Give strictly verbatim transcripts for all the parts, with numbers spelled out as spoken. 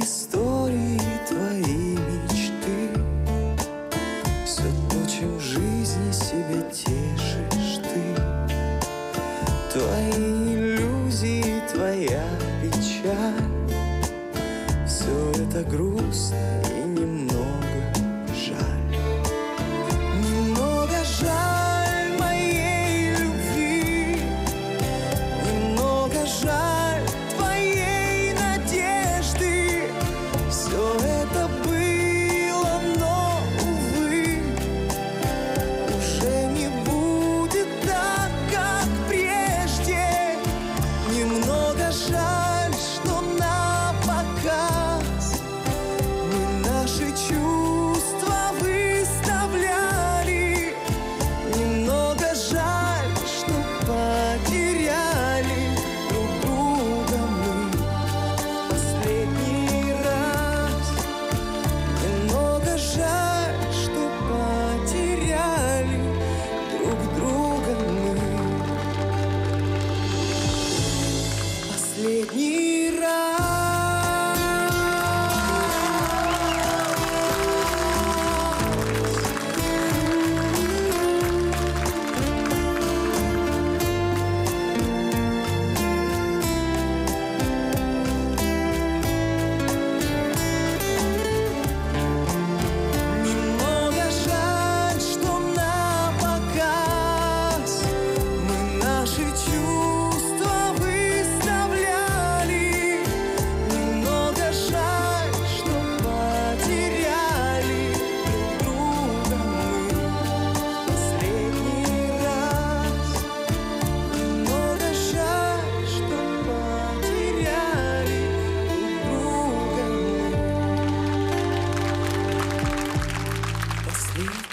истории твои мечты, все то, чем в жизни себя тешишь ты, твои иллюзии, твоя печаль, все это грустно и немного жаль. Немного жаль моей любви, немного жаль твоей надежды. Все это было, но, увы, уже не будет так, как прежде. Немного жаль, что на показ мы наши чувства выставляли. Немного жаль, что потеряли друг друга мы последний раз. Немного жаль, что потеряли друг друга мы последний раз. Немного жаль, что на показ мы наши чувства выставляли. Немного жаль, что потеряли друг друга мы последний раз. Немного жаль, что потеряли друг друга мы последний раз.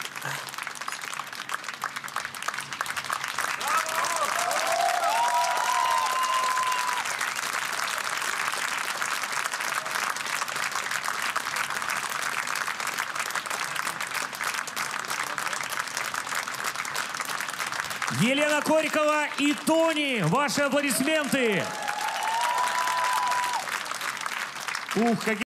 Елена Корикова и Тони, ваши аплодисменты. Ух, какие